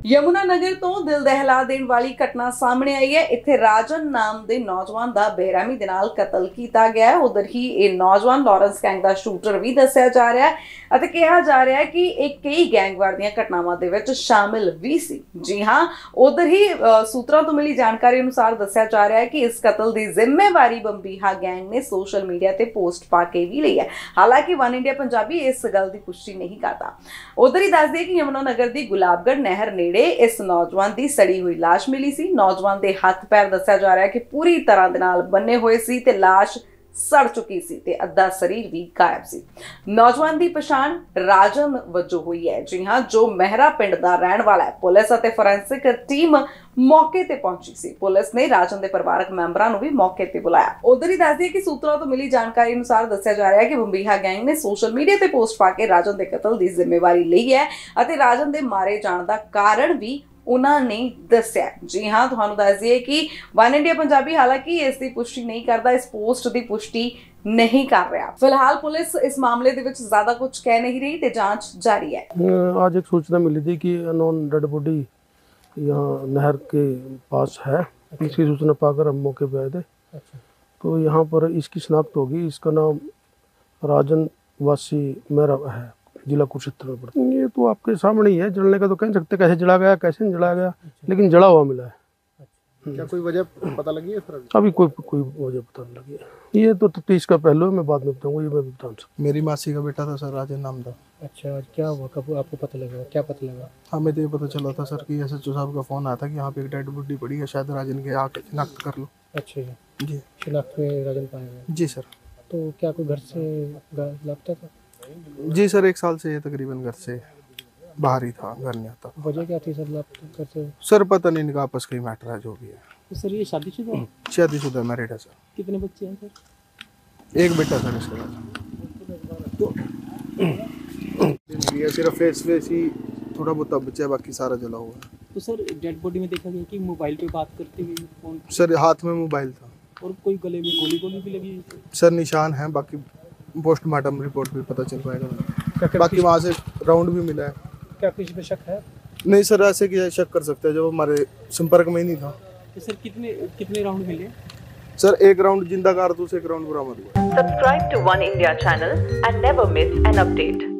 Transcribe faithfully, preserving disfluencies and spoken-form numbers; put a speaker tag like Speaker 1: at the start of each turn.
Speaker 1: यमुनानगर तो दिल दहला देने वाली घटना सामने आई है। इत्थे राजन नाम के नौजवान का बेरहमी दे नाल कतल किया गया है। उधर ही ये नौजवान लॉरेंस गैंग का शूटर भी दस्या जा रहा है ਅਤੇ ਕਿਹਾ जा रहा है कि एक कई गैंगवार ਦੀਆਂ ਘਟਨਾਵਾਂ ਦੇ ਵਿੱਚ शामिल भी सी। जी हाँ, उधर ही सूत्रों तो मिली जानकारी अनुसार दस्या जा रहा है कि इस कतल की जिम्मेवारी बंबीहा गैंग ने सोशल मीडिया ते पोस्ट पा के भी ली है। हालांकि वन इंडिया पंजाबी इस गल की पुष्टि नहीं करता। उधर ही दस दिए कि यमुनानगर की गुलाबगढ़ नहर नेड़े इस नौजवान की सड़ी हुई लाश मिली सी। नौजवान के हथ पैर दस्या जा रहा है कि पूरी तरह दे नाल बन्ने हुए सी ते लाश सड़ चुकी सी ते अद्धा शरीर भी गायब सी। नौजवान की पछाण राजन वजों हुई है। जी हाँ, जो महरा पिंड का रहने वाला है। पुलिस और फोरेंसिक टीम मौके ते पहुंची सी। पुलिस ने राजन के परिवारक मैंबरां नूं भी मौके ते बुलाया। उधर ही दस दिए कि सूत्रों तो मिली जानकारी अनुसार दस्या जा रहा है कि बंबीहा गैंग ने सोशल मीडिया ते पोस्ट पा के राजन के कतल की जिम्मेवारी ली है और राजन के मारे जाने का कारण भी उन्होंने दस्या। जी हाँ, तुहानू दस दिए कि वन इंडिया पंजाबी हालांकि इसकी पुष्टि नहीं करता, इस पोस्ट की पुष्टि नहीं कर रहा। फिलहाल पुलिस इस मामले दे विच ज्यादा कुछ कह नहीं रही ते जांच जारी है।
Speaker 2: आज एक सूचना मिली थी कि अननोन डेड बॉडी यहाँ नहर के पास है। इसकी सूचना पाकर हम मौके पर आए थे। तो यहाँ पर इसकी शिनाख्त होगी। इसका नाम राजन वासी मेरा है, जिला कुरुक्षेत्र में पड़ता है। ये तो आपके सामने ही है। जलने का तो कह सकते कैसे जला गया कैसे नहीं जला गया, लेकिन जला हुआ मिला है।
Speaker 3: क्या कोई वजह पता लगी है सर?
Speaker 2: अभी कोई कोई वजह पता नहीं लगी है। ये तो तफ्तीश का पहलू है, मैं बाद में बताऊंगा। ये मैं बता सकता।
Speaker 3: मेरी मासी का बेटा था सर, राजन नाम था।
Speaker 4: अच्छा, क्या हुआ, कब आपको पता लगा, क्या पता लगा?
Speaker 3: हमें तो ये पता चला था सर कि एस एच ओ साहब का फोन आया था कि यहाँ पे एक डेड बॉडी पड़ी है, शायद राजन के आके शिनाख्त कर लो।
Speaker 4: अच्छा
Speaker 3: जी,
Speaker 4: शिनाख्त में राजन पाया गया?
Speaker 3: जी सर।
Speaker 4: तो क्या कोई घर से लापता था?
Speaker 3: जी सर, एक साल से ये तकरीबन घर से बाहर ही था, घर नहीं आता।
Speaker 4: वजह क्या थी सर लापता घर से?
Speaker 3: सर पता नहीं, इनका आपस का ही मैटर है जो भी है।
Speaker 4: तो सर ये शादीशुदा है?
Speaker 3: शादीशुदा मैरिड है सर।
Speaker 4: कितने बच्चे हैं सर?
Speaker 3: एक बेटा सर इसके बाद। तो सिर्फ फेस फेस ही थोड़ा बहुत बचा, बाकी सारा जला हुआ है।
Speaker 4: तो सर डेड बॉडी में देखा गया कि मोबाइल पे बात करते हुए फोन?
Speaker 3: सर हाथ में मोबाइल था।
Speaker 4: और कोई गले में गोली गोली भी लगी है?
Speaker 3: सर निशान है, बाकी पोस्टमार्टम रिपोर्ट भी पता चल पाएगा। बाकी वहाँ से राउंड भी मिला है।
Speaker 4: क्या किसी पे शक है?
Speaker 3: नहीं सर, ऐसे क्या शक कर सकते हैं जब हमारे संपर्क में ही नहीं था।
Speaker 4: तो सर कितने कितने राउंड मिले?
Speaker 3: सर एक राउंड जिंदा कारतूस, एक राउंड बरामद हुआ।
Speaker 5: Subscribe to One India channel and never miss an update.